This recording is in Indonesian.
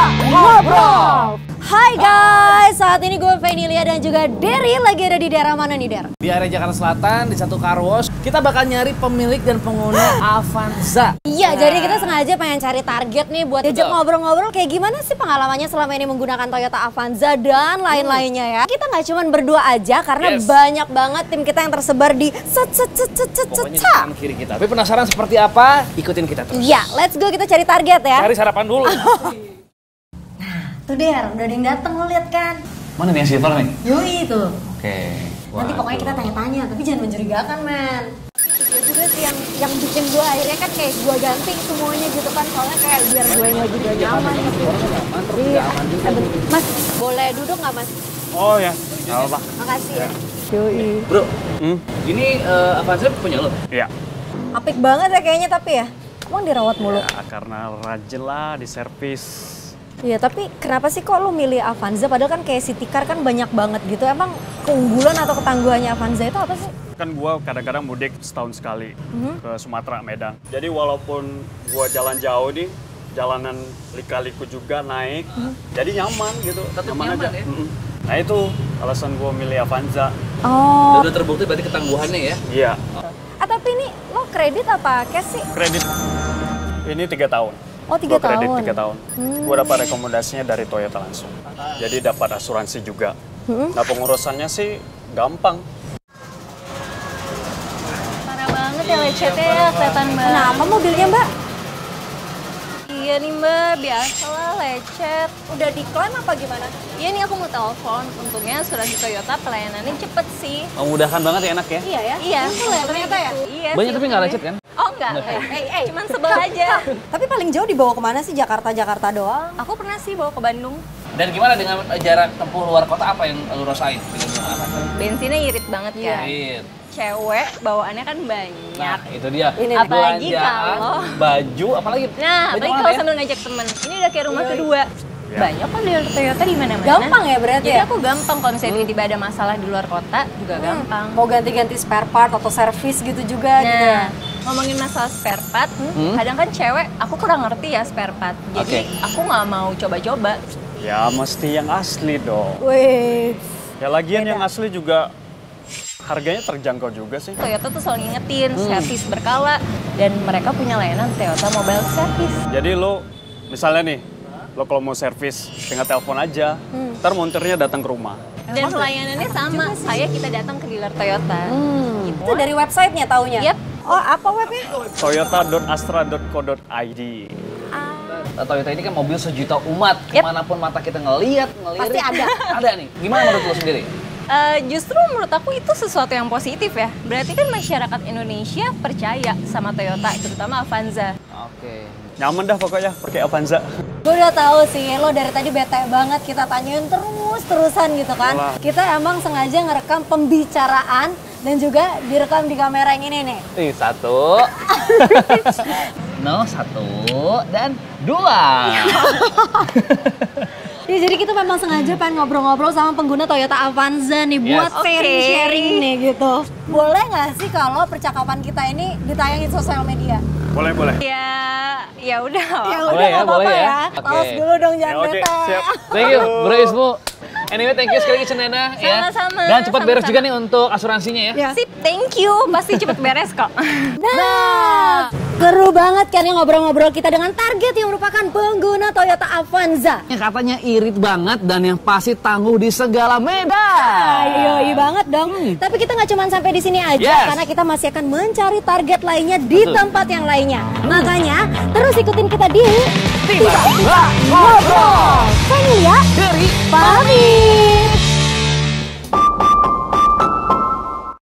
Ngobrol. Hai guys, saat ini gue Venilia dan juga Derry lagi ada di daerah mana nih, Der? Di area Jakarta Selatan, di satu car wash. Kita bakal nyari pemilik dan pengguna Avanza. Iya, jadi kita sengaja pengen cari target nih buat diajak ngobrol-ngobrol kayak gimana sih pengalamannya selama ini menggunakan Toyota Avanza dan lain-lainnya ya. Kita nggak cuma berdua aja karena banyak banget tim kita yang tersebar di pokoknya di kanan kiri kita. Tapi penasaran seperti apa? Ikutin kita terus. Iya, let's go kita cari target ya. Cari sarapan dulu. Tuh Der, udah ada yang dateng lo lihat kan? Mana nih yang silver nih? Yoi tuh. Oke. Nanti pokoknya kita tanya-tanya, tapi jangan mencurigakan men. Itu juga sih yang bikin gue akhirnya kan kayak gue ganti semuanya gitu kan, soalnya kayak biar gue yang juga nyaman gitu. Iya. Mas, boleh duduk nggak Mas? Oh ya, nggak apa-apa. Makasih ya. Yoi. Bro, ini Avanza punya lo? Iya. Apik banget ya kayaknya tapi ya. Emang dirawat mulu? Ya, karena rajin lah di servis. Iya, tapi kenapa sih kok lo milih Avanza? Padahal kan kayak City Car kan banyak banget gitu. Emang keunggulan atau ketangguhannya Avanza itu apa sih? Kan gua kadang-kadang mudik setahun sekali ke Sumatera, Medan. Jadi walaupun gua jalan jauh nih, jalanan lika-liku juga naik, jadi nyaman gitu. Tetap nyaman nyaman aja. ya? Nah itu alasan gua milih Avanza. Oh. Udah terbukti berarti ketangguhannya ya? Iya. Tapi ini lo kredit apa cash sih? Kredit ini 3 tahun. Oh, 3 Gua kredit tahun. 3 tahun. Gua dapat rekomendasinya dari Toyota langsung. Jadi dapat asuransi juga. Nah pengurusannya sih gampang. Parah banget ya lecetnya ya, kelihatan banget. Kenapa mobilnya Mbak? Iya nih Mbak, biasalah lecet. Udah diklaim apa gimana? Iya nih aku mau telepon, untungnya asuransi Toyota pelayanannya cepet sih. Memudahkan banget ya, enak ya? Iya ya? Iya. Betul ya ternyata ya? Iya Banyak sih, tapi nggak untungnya. lecet kan? Oh enggak, cuman sebel aja. Tapi paling jauh dibawa kemana sih? Jakarta doang? Aku pernah sih bawa ke Bandung, Dan gimana dengan jarak tempuh luar kota, apa yang lu rasain dengan Avanza? bensinnya irit banget kan. Iya. Cewek bawaannya kan banyak. Nah, itu dia. Ini apalagi Belanjaan, kalau baju, apalagi? Nah, Baju apalagi mana kalau ya? sambil ngajak temen. Ini udah kayak rumah kedua. Ya. Banyak kan dealer Toyota di mana-mana. Gampang ya berarti Jadi ya? aku gampang kalau misalnya tiba-tiba ada masalah di luar kota juga gampang. Mau ganti-ganti spare part atau servis gitu juga gitu ya? Nah, ngomongin masalah spare part, kadang kan cewek, aku kurang ngerti ya spare part. Jadi aku nggak mau coba-coba. Ya mesti yang asli dong. Wih. Ya lagian yang asli juga harganya terjangkau juga sih. Toyota tuh selalu ngingetin, servis berkala, dan mereka punya layanan Toyota Mobile Service. Jadi lo misalnya nih, lo kalau mau servis tinggal telepon aja, ntar montirnya datang ke rumah. Dan pelayanannya sama, kita datang ke dealer Toyota. Itu dari websitenya taunya? Yep. Oh, apa webnya? Toyota.astra.co.id. Toyota ini kan mobil sejuta umat. Kemanapun mata kita ngelihat, ngelirik. Pasti ada. Ada nih. Gimana menurut lo sendiri? Justru menurut aku itu sesuatu yang positif ya. Berarti kan masyarakat Indonesia percaya sama Toyota, terutama Avanza. Oke. Nyaman dah pokoknya pakai Avanza. Gue udah tahu sih, lo dari tadi bete banget kita tanyain terus-terusan gitu kan. Alah. Kita emang sengaja ngerekam pembicaraan dan juga direkam di kamera yang ini nih. Satu. No, 1 dan 2. Ya, jadi kita memang sengaja pengen ngobrol-ngobrol sama pengguna Toyota Avanza nih buat sharing-sharing nih gitu. Boleh nggak sih kalau percakapan kita ini ditayangin sosial media? Boleh, boleh. Ya udah. Ya Boleh udah ya, nggak apa-apa boleh ya. ya. Oke. Tos dulu dong jangan Ya, oke, bete. siap. Thank you, Bro Ismu. Anyway, thank you sekali lagi Cenena ya. Sama-sama, Dan cepat beres sama-sama. juga nih untuk asuransinya ya. Ya. Sip, thank you. Pasti cepet beres kok. Nah, seru banget kan ya ngobrol-ngobrol kita dengan target yang merupakan pengguna Toyota Avanza. Yang katanya irit banget dan yang pasti tangguh di segala medan. Yoi banget dong. Tapi kita nggak cuma sampai di sini aja, Yes. karena kita masih akan mencari target lainnya di tempat yang lainnya. Makanya terus ikutin kita di Tiba-tiba ngobrol. Venilia Dari pamit.